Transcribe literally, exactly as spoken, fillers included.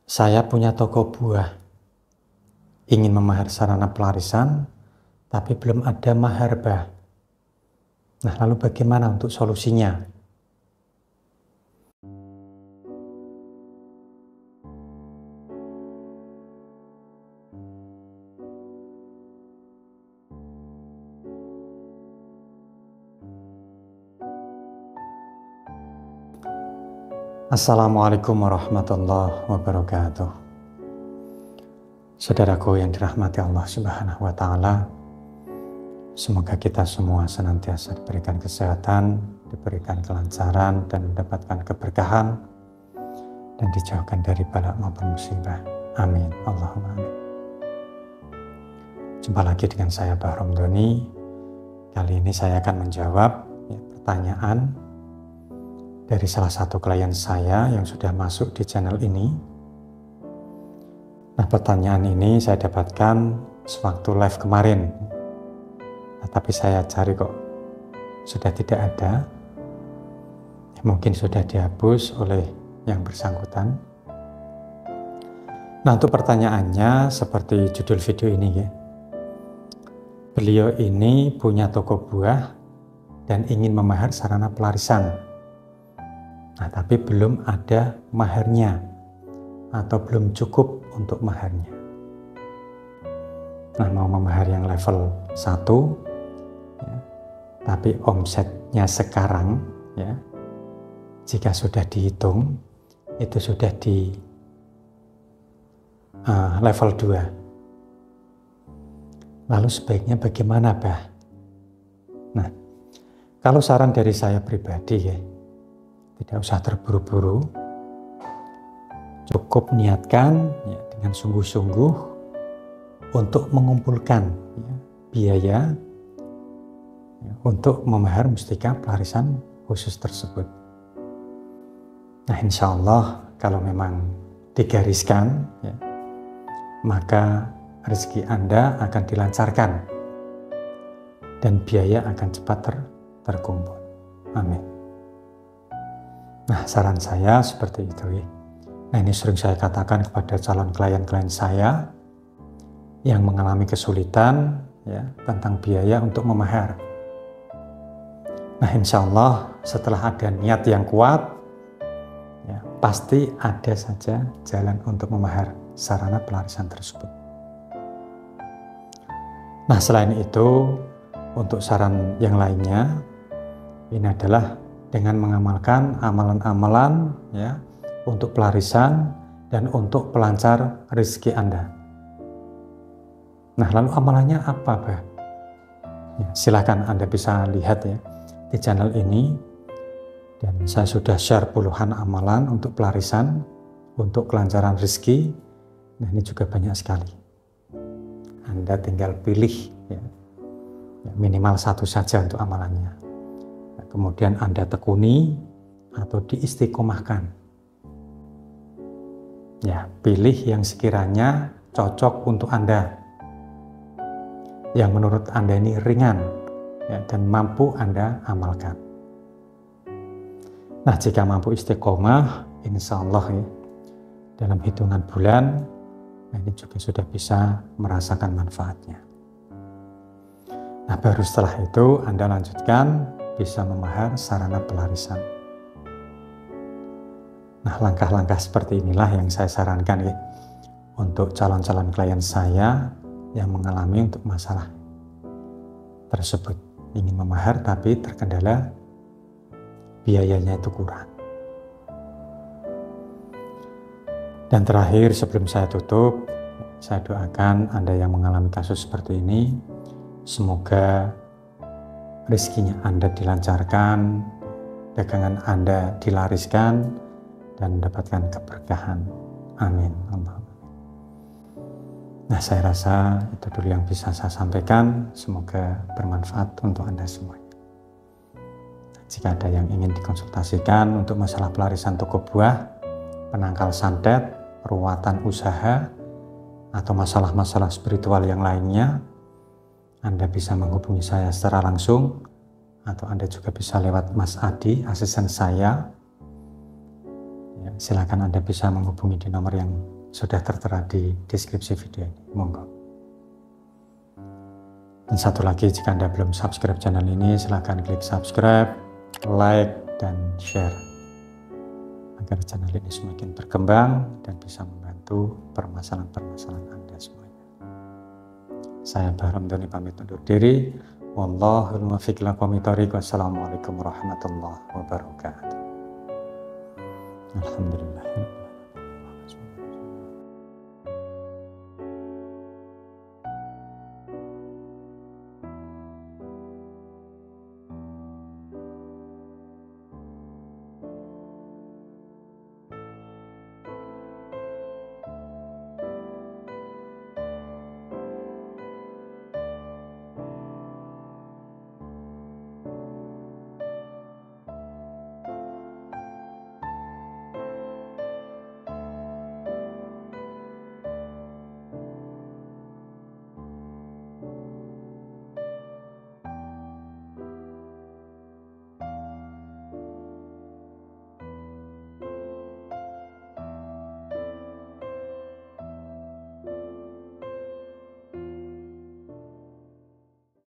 Saya punya toko buah, ingin memahar sarana pelarisan, tapi belum ada maharbah. Nah, lalu bagaimana untuk solusinya? Assalamualaikum warahmatullahi wabarakatuh. Saudaraku yang dirahmati Allah Subhanahu wa Ta'ala, semoga kita semua senantiasa diberikan kesehatan, diberikan kelancaran, dan mendapatkan keberkahan, dan dijauhkan dari bala maupun musibah. Amin. Allahumma amin. Jumpa lagi dengan saya, Bahrom Doni. Kali ini saya akan menjawab ya, pertanyaan dari salah satu klien saya yang sudah masuk di channel ini. Nah, pertanyaan ini saya dapatkan sewaktu live kemarin. Nah, tapi saya cari kok sudah tidak ada. Ya, mungkin sudah dihapus oleh yang bersangkutan. Nah, untuk pertanyaannya seperti judul video ini ya. Beliau ini punya toko buah dan ingin memahar sarana pelarisan. Nah, tapi belum ada maharnya atau belum cukup untuk maharnya. Nah, mau memahar yang level satu, ya, tapi omsetnya sekarang, ya, jika sudah dihitung, itu sudah di uh, level dua. Lalu sebaiknya bagaimana, Bah? Nah, kalau saran dari saya pribadi ya, tidak usah terburu-buru, cukup niatkan ya, dengan sungguh-sungguh untuk mengumpulkan ya, biaya ya, untuk memahar mustika pelarisan khusus tersebut. Nah, insya Allah kalau memang digariskan, ya, maka rezeki Anda akan dilancarkan dan biaya akan cepat ter terkumpul. Amin. Nah, saran saya seperti itu ya. Nah, ini sering saya katakan kepada calon klien-klien saya yang mengalami kesulitan ya tentang biaya untuk memahar. Nah, insya Allah setelah ada niat yang kuat, ya, pasti ada saja jalan untuk memahar sarana pelarisan tersebut. Nah, selain itu, untuk saran yang lainnya, ini adalah dengan mengamalkan amalan-amalan ya untuk pelarisan dan untuk pelancar rezeki Anda. Nah, lalu amalannya apa, Bah? Ya, silakan Anda bisa lihat ya di channel ini, dan saya sudah share puluhan amalan untuk pelarisan, untuk kelancaran rezeki. Nah, ini juga banyak sekali. Anda tinggal pilih ya, minimal satu saja untuk amalannya. Kemudian Anda tekuni atau diistiqomahkan. Ya, pilih yang sekiranya cocok untuk Anda, yang menurut Anda ini ringan ya, dan mampu Anda amalkan. Nah, jika mampu istiqomah, insya Allah ya, dalam hitungan bulan, nah ini juga sudah bisa merasakan manfaatnya. Nah, baru setelah itu Anda lanjutkan bisa memahar sarana pelarisan. Nah, langkah-langkah seperti inilah yang saya sarankan ya untuk calon-calon klien saya yang mengalami untuk masalah tersebut, ingin memahar tapi terkendala biayanya itu kurang. Dan terakhir sebelum saya tutup, saya doakan Anda yang mengalami kasus seperti ini, semoga rezekinya Anda dilancarkan, dagangan Anda dilariskan, dan mendapatkan keberkahan. Amin. Nah, saya rasa itu dulu yang bisa saya sampaikan. Semoga bermanfaat untuk Anda semua. Jika ada yang ingin dikonsultasikan untuk masalah pelarisan toko buah, penangkal santet, perawatan usaha, atau masalah-masalah spiritual yang lainnya, Anda bisa menghubungi saya secara langsung, atau Anda juga bisa lewat Mas Adi, asisten saya. Ya, silakan Anda bisa menghubungi di nomor yang sudah tertera di deskripsi video ini, monggo. Dan satu lagi, jika Anda belum subscribe channel ini, silahkan klik subscribe, like, dan share agar channel ini semakin berkembang dan bisa membantu permasalahan-permasalahan Anda semuanya. Saya Bahram Doni pamit undur diri. Wallahul muwaffiq ila aqwamit thoriq. Wassalamualaikum warahmatullahi wabarakatuh. Alhamdulillah.